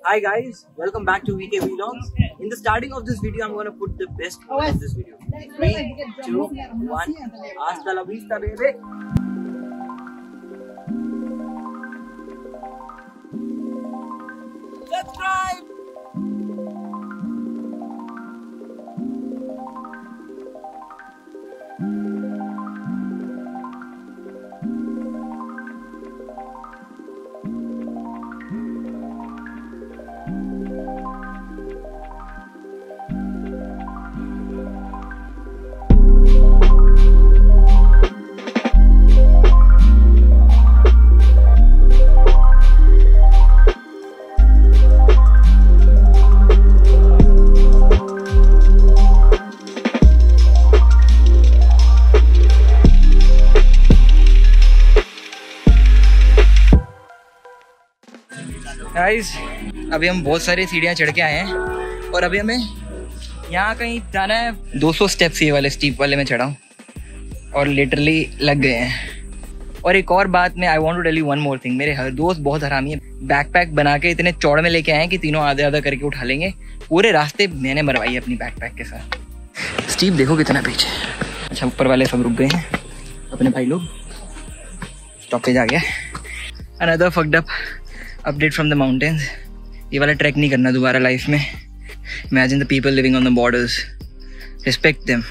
Hi guys, welcome back to VK Vlogs. In the starting of this video, I'm going to put the best part of this video. 3, 2, 1. Hasta la vista, baby. Subscribe. Guys अभी हम बहुत सारी सीढ़ियाँ चढ़ के आए हैं और अभी हमें यहाँ कहीं जाना है। 200 स्टेप्स ये वाले स्टीप वाले में चढ़ा हूँ और लिटरली लग गए हैं। और एक और बात मैं I want to tell you one more thing, मेरे हर दोस्त बहुत हरामी है, बैकपैक बना के इतने चौड़ में लेके आए हैं कि तीनों आधा आधा करके उठा लेंगे। पूरे रास्ते मैंने मरवाई है अपनी बैकपैक के साथ। स्टीप देखो कितना पीछे। अच्छा ऊपर वाले सब रुक गए हैं, अपने भाई लोग स्टॉपेज आ गया। Another fucked up update from the mountains. ये वाला ट्रैक नहीं करना दोबारा लाइफ में। Imagine the people living on the borders, respect them.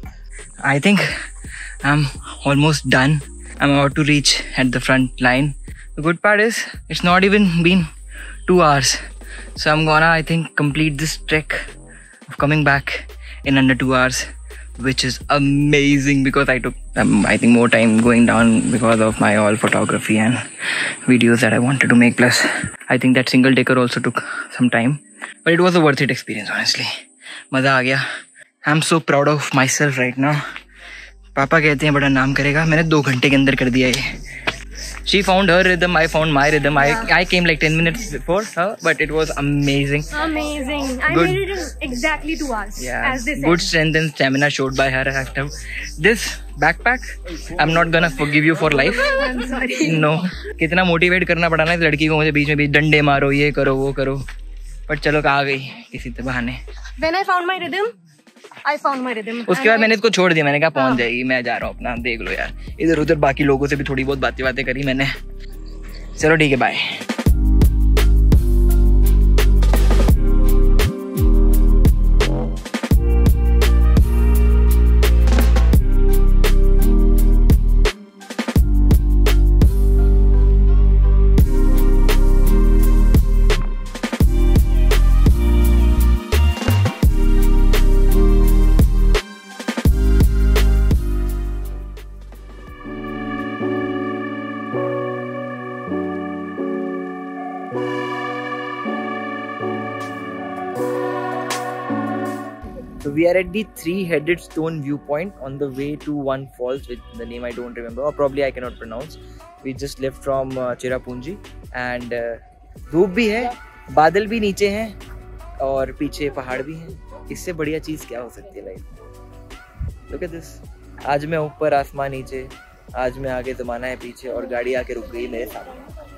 I think I am almost done. I am about to reach at the front line. The good part is it's not even been 2 hours, so I'm gonna I think complete this trek of coming back in under 2 hours, which is amazing because I took I think more time going down because of my all photography and videos that I wanted to make. Plus I think that single taker also took some time, but it was a worth it experience honestly. मजा आ गया। I'm so proud of myself right now. पापा कहते हैं बड़ा नाम करेगा। मैंने 2 घंटे के अंदर कर दिया ये। She found her rhythm, I found my rhythm. I came like 10 minutes before her, but it was amazing. Amazing. I Good. made it in exactly 2 hours. Yeah, as they said. good strength and stamina showed by her after this backpack. I'm not gonna forgive you for life. I'm sorry. No. कितना motivate करना पड़ा ना इस लड़की को मुझे, बीच में भी डंडे मारो, ये करो वो करो, पर चलो आ गई किसी बहाने। When I found my rhythm, I found my rhythm. उसके बाद मैंने इसको छोड़ दिया। मैंने कहा पहुंच जाएगी, मैं जा रहा हूँ अपना, देख लो यार। इधर उधर बाकी लोगों से भी थोड़ी बहुत बातें करी मैंने। चलो ठीक है, bye. So we are at the 3-headed stone viewpoint on the way to one falls with the name I don't remember, or probably I cannot pronounce. We just left from Cherrapunji and धूप भी है, बादल भी नीचे हैं और पीछे पहाड़ भी हैं। इससे बढ़िया चीज़ क्या हो सकती है लाइफ में? Look at this. आज मैं ऊपर, आसमान नीचे, आज मैं आगे, ज़माना है पीछे और गाड़ी आके रुक गई मेरे सामने।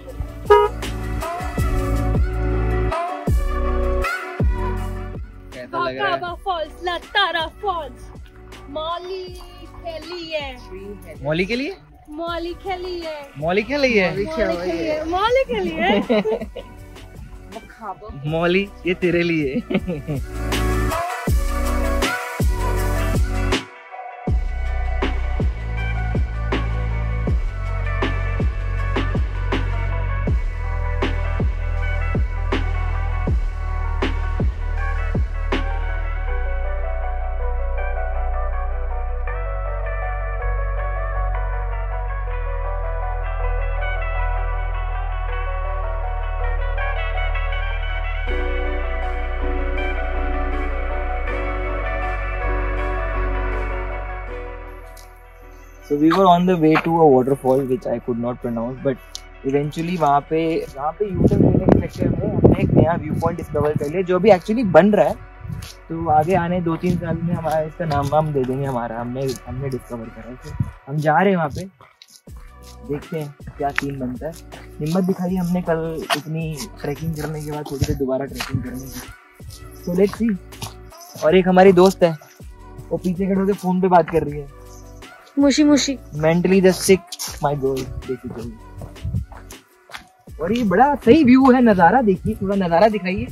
Falls, Latara Falls. Molly के लिए। मौली के लिए? Molly के लिए। मौली के लिए? Molly के लिए। मौली ये तेरे लिए। So we were on the way to a waterfall which I could not pronounce, but eventually वहाँ पे U-turn लेने के चक्कर में हमने एक नया व्यू पॉइंट डिस्कवर कर लिया जो अभी एक्चुअली बन रहा है। तो आगे आने 2-3 साल में हमारा इसका नाम वाम दे देंगे हमारा, हमने डिस्कवर करा है। तो हम जा रहे हैं वहाँ पे, देखते हैं क्या सीन बनता है। हिम्मत दिखाई हमने कल इतनी ट्रैकिंग करने के बाद, सोच रहे दोबारा ट्रैकिंग करने की। So let's see. और एक हमारी दोस्त है, वो पीछे खड़े होकर फोन पे बात कर रही है। मुशी मुशी। Mentally the sick my girl basically. और ये बड़ा सही व्यू है, नजारा देखिए, थोड़ा नजारा दिखाइए।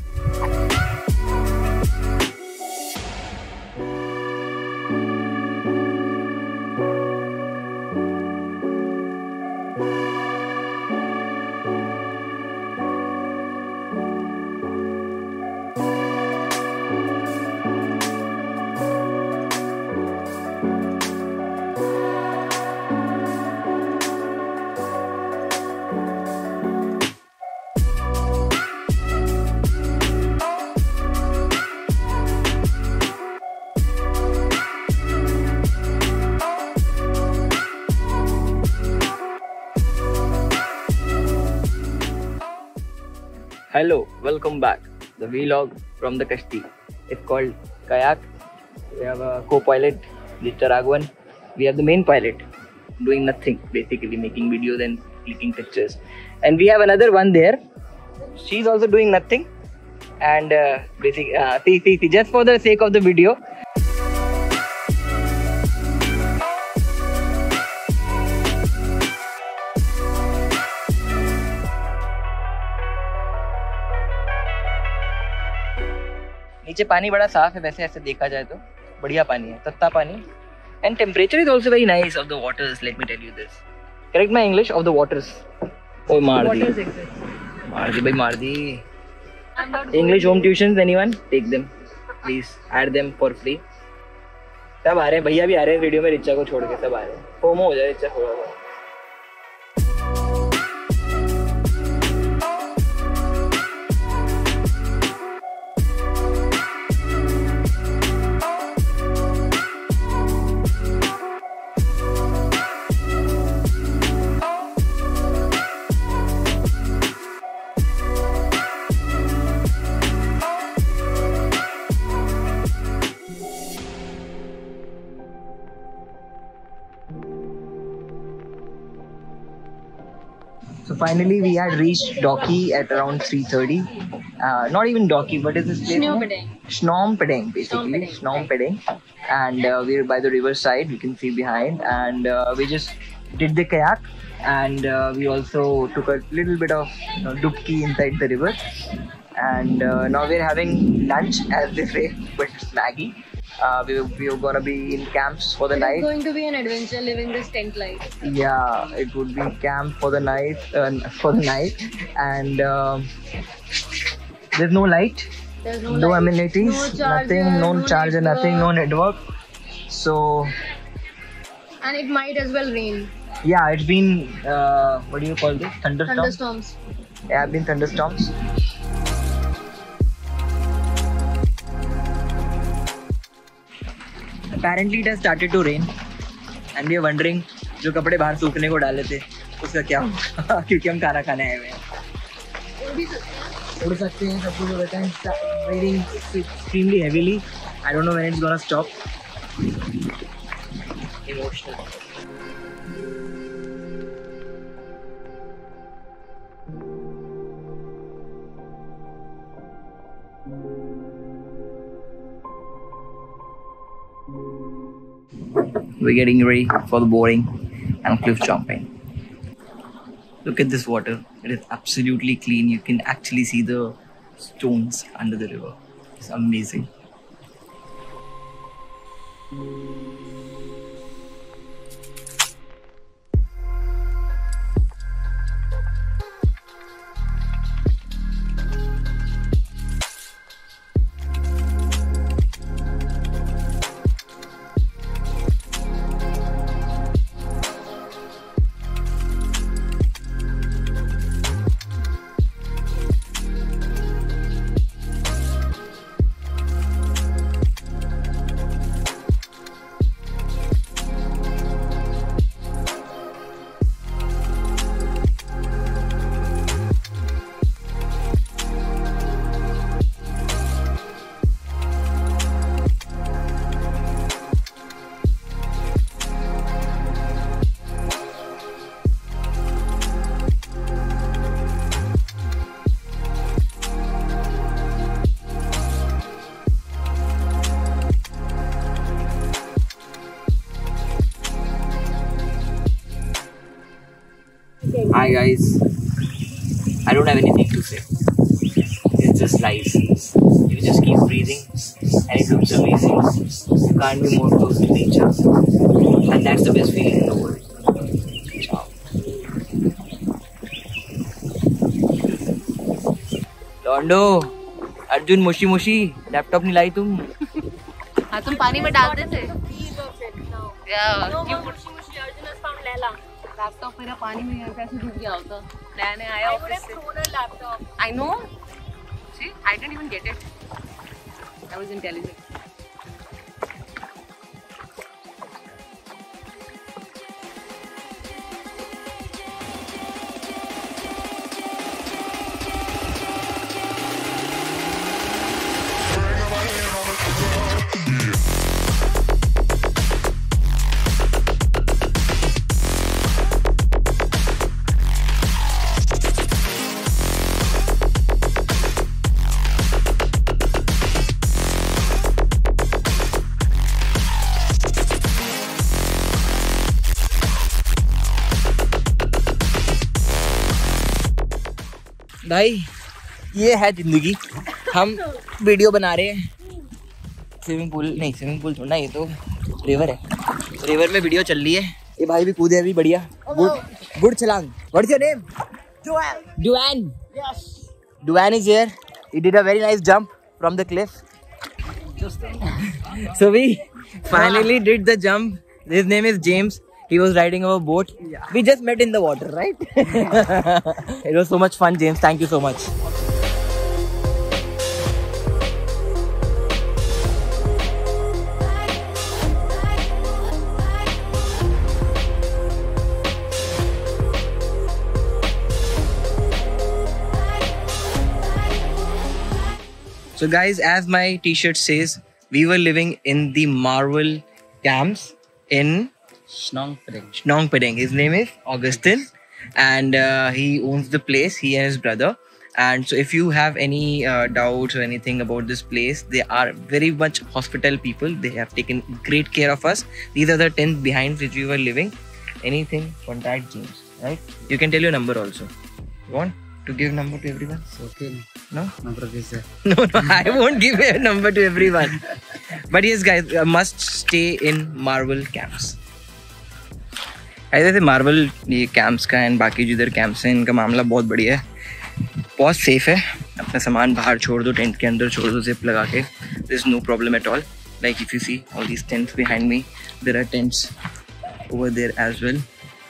Hello, welcome back. The vlog from the Kashti. It's called Kayak. We have a co-pilot, Mr. Raghavan. We have the main pilot doing nothing, basically making videos and clicking pictures. And we have another one there. She's also doing nothing. And see, just for the sake of the video. नीचे पानी बड़ा साफ है वैसे, ऐसे देखा जाए तो बढ़िया पानी है, तत्ता पानी। And temperature is also very nice of the waters, let me tell you this. Correct my English, of the waters. ओ मार दी भाई, मार दी। English home tuition, anyone take them please, add them for free. सब आ रहे हैं, भैया भी आ रहे हैं वीडियो में, रिचा को छोड़ के सब आ रहे हैं। फोमो हो जाए रिचा थोड़ा सा। So finally we had reached Doki at around 3:30. Not even Doki, what is this place? Phnom Penh, basically. Phnom Penh. And we're by the river side, you can see behind. And we just did the kayak. And we also took a little bit of dubki inside the river. And now we're having lunch, as they say, but it's Maggie. We're gonna be in camps for the night. It's going to be an adventure living this tent life. Yeah, it would be camp for the night, and there's no light, no amenities, nothing, no charger, nothing, no network. So, and it might as well rain. Yeah, it's been what do you call this? Thunderstorms. Yeah, it's been thunderstorms. Apparently it has started to rain and we are wondering जो कपड़े बाहर सूखने को डाले थे उसका क्या होगा क्योंकि हम खाना खाने आए हुए हैं। उड़ सकते हैं, सब कुछ हो रहा है। Raining extremely heavily. I don't know when it's gonna stop. Emotional. We're getting ready for the boarding and cliff jumping. Look at this water. It is absolutely clean. You can actually see the stones under the river. It's amazing. Hi guys. I don't have anything to say. It's just life. You just keep breathing and it looks amazing. You can't be more close to nature. And that's the best feeling in the world. Ciao. लॉन्डो, अर्जुन मुशी मुशी laptop नहीं लाई तुम? हाँ तुम पानी में डालते थे। लैपटॉप मेरा पानी में कैसे डूब गया होता। नया आया ऑफिस से। I know. See, I didn't even get it. I was intelligent. भाई ये है जिंदगी। हम वीडियो बना रहे हैं। स्विमिंग पूल नहीं, स्विमिंग पूल छोड़ना, ये तो रिवर है। रिवर में वीडियो चल रही है। ये भाई भी कूदे अभी बढ़िया। गुड छलांग। What's your name? Duan. Yes. Duan is here. He did a very nice jump from the cliff. So we finally did the jump. His name is James. He was riding our boat. Yeah. We just met in the water, right? It was so much fun, James. Thank you so much. So guys, as my t-shirt says, we were living in the Marvel camps in Shnong Padang. His name is Augustine, and he owns the place, he and his brother. And so if you have any doubts or anything about this place, they are very much hospital people. They have taken great care of us. These are the tents behind which we were living. Anything, contact James, right? You can tell your number also. You want to give number to everyone? Okay. No? Number is No, I won't give a number to everyone. But yes guys, must stay in Marvel camps. ऐसे Marvel ये camps का and बाकी जिधर camps हैं इनका मामला बहुत बढ़िया है, बहुत सेफ है। अपना सामान बाहर छोड़ दो, टेंट के अंदर छोड़ दो जिप लगा के। There is no problem at all. Like if you see all these tents behind me, there are tents over there as well.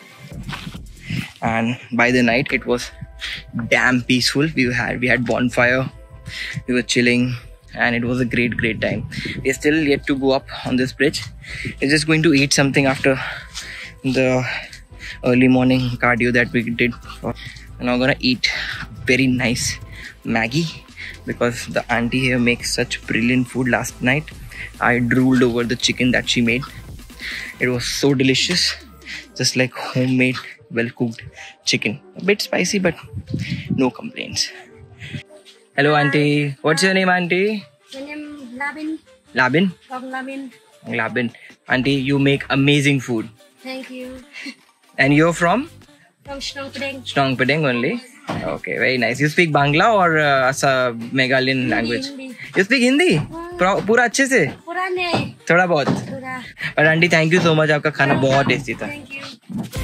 And by the night it was damn peaceful. We had bonfire, we were chilling, and it was a great time. We're still yet to go up on this bridge. We're just going to eat something after the early morning cardio that we did. And I'm gonna eat very nice Maggie because the auntie here makes such brilliant food. Last night I drooled over the chicken that she made. It was so delicious, just like homemade well cooked chicken. A bit spicy but no complaints. Hello auntie, what's your name auntie? My name Labin. Labin? From Labin. Labin. Auntie, you make amazing food. Thank you. And you're from? From Shnong Padang. Shnong Padang only? Okay, very nice. You speak Bangla or Meghalayan language? Hindi. You speak Hindi? पूरा अच्छे से? पूरा नहीं. थोड़ा बहुत? पूरा. और aunty thank you so much, आपका खाना बहुत टेस्टी था। Thank you.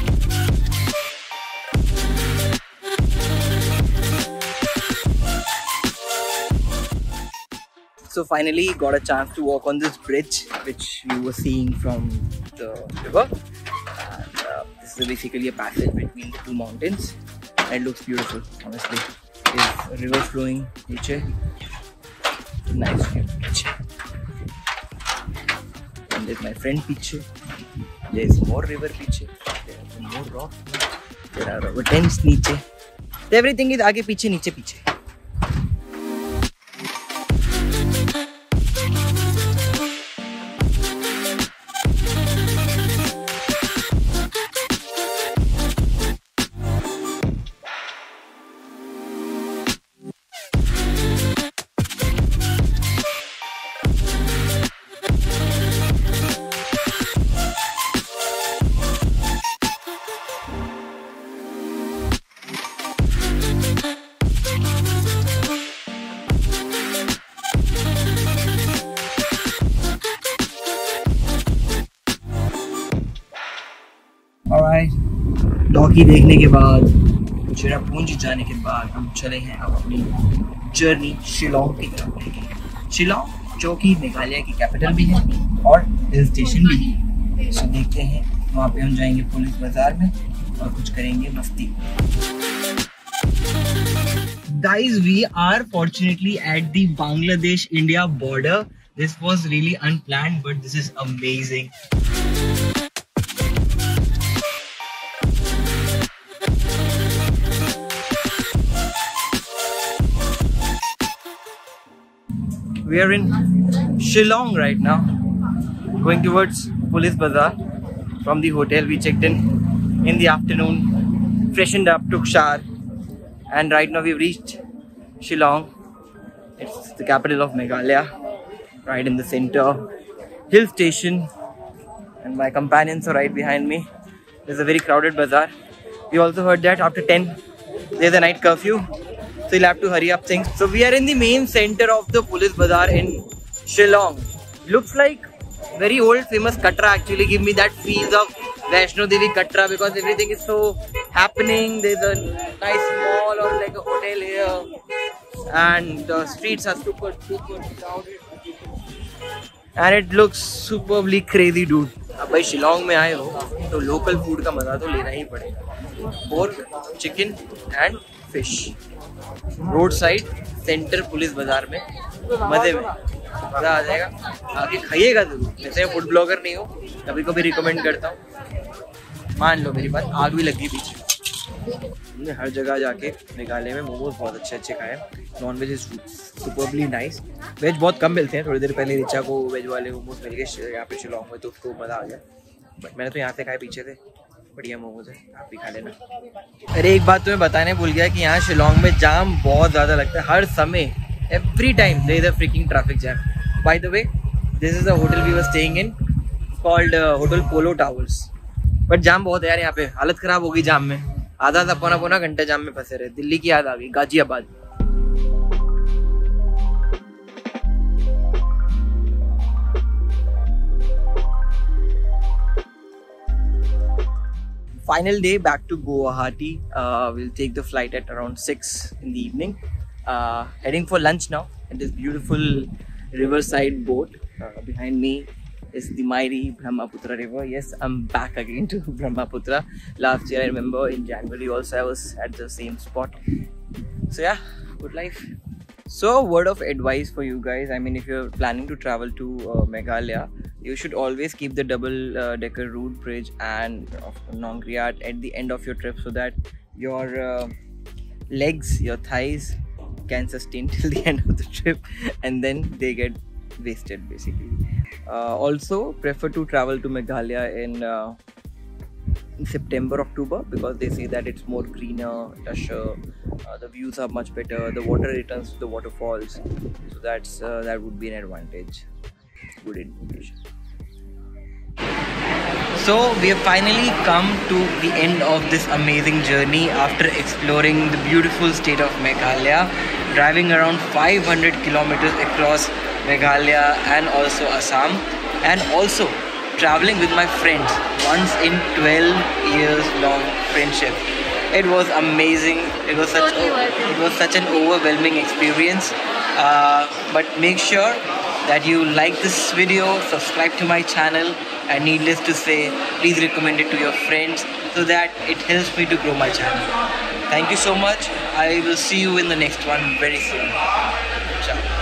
So finally got a chance to walk on this bridge which you were seeing from the river. And, this is basically a passage between the two mountains. And it looks beautiful, honestly. There's a river flowing niche. Nice view. And there's my friend Piche. There's more river Piche. There's more rock. There are our tents niche. So everything is आगे पीछे नीचे पीछे. Rocky देखने के बाद, चेरापूंजी जाने के बाद हम चले हैं अब अपनी जर्नी शिलोंग की तरफ लेके। शिलोंग जो कि मेघालय की कैपिटल भी है और हिल स्टेशन भी है। तो देखते हैं, वहाँ पे हम जाएंगे पुलिस बाजार में और कुछ करेंगे मस्ती। Guys, we are fortunately at the Bangladesh-India border. This was really unplanned, but this is amazing. We are in Shillong right now, going towards Police Bazaar. From the hotel, we checked in the afternoon, freshened up, took shower, and right now we've reached Shillong. It's the capital of Meghalaya, right in the center, hill station, and my companions are right behind me. There's a very crowded bazaar. We also heard that after 10 there's a night curfew, so you'll have to hurry up things. So we are in the main center of the Police Bazaar in Shillong. Looks like very old famous Katra. Actually give me that feels of Vaishno Devi Katra because everything is so happening. There's a nice mall or like a hotel here, and the streets are super crowded, and it looks superbly crazy, dude. अब भाई शिलोंग में आए हो तो local food का मजा तो लेना ही पड़ेगा। Pork, chicken and fish, road side centre police बाजार में, मजे में मजा आ जाएगा। आके खाइएगा जरूर। वैसे मैं फूड ब्लॉगर नहीं हूँ, कभी कभी रिकमेंड करता हूँ, मान लो मेरी बात। आग भी लगी पीछे। हमने हर जगह जाके मेघालय में मोमोज बहुत अच्छे खाए। Non veg is superbly nice. Veg बहुत कम मिलते हैं। थोड़ी देर पहले रिचा को वेज वाले मोमोज मिल गए यहाँ पे शिलोंग में, तो उसको मज़ा आ गया। बट मैंने तो यहाँ से खाए पीछे से, बढ़िया मोमोज है, आप भी खा लेना। अरे एक बात तुम्हें बताने भूल गया कि यहाँ शिलोंग में जाम बहुत ज़्यादा लगता है हर समय। Every time there is a freaking traffic jam. By the way, this is a hotel we were staying in, called Hotel Polo Towers. But जाम बहुत है यार यहाँ पे, हालत खराब होगी जाम में। आधा पौना घंटा जाम में फंसे रहे। दिल्ली की याद आ गई, Ghaziabad. Final day back to Guwahati. We'll take the flight at around 6 in the evening. Heading for lunch now at this beautiful riverside boat. Behind me is the mighty Brahmaputra river. Yes, I'm back again to Brahmaputra. Last year I remember in January also I was at the same spot. So yeah, good life. So word of advice for you guys. I mean, if you're planning to travel to Meghalaya, you should always keep the double decker route bridge and Nongriat at the end of your trip, so that your legs, your thighs can sustain till the end of the trip, and then they get wasted basically. Also prefer to travel to Meghalaya in September, October, because they say that it's more greener, lusher, the views are much better, the water returns to the waterfalls, so that would be an advantage. Good information. So we have finally come to the end of this amazing journey after exploring the beautiful state of Meghalaya, driving around 500 kilometers across Meghalaya and also Assam, and also traveling with my friends once in 12 years long friendship. It was amazing. It was such an overwhelming experience. But make sure that you like this video, subscribe to my channel, and needless to say, please recommend it to your friends so that it helps me to grow my channel. Thank you so much. I will see you in the next one very soon. Ciao.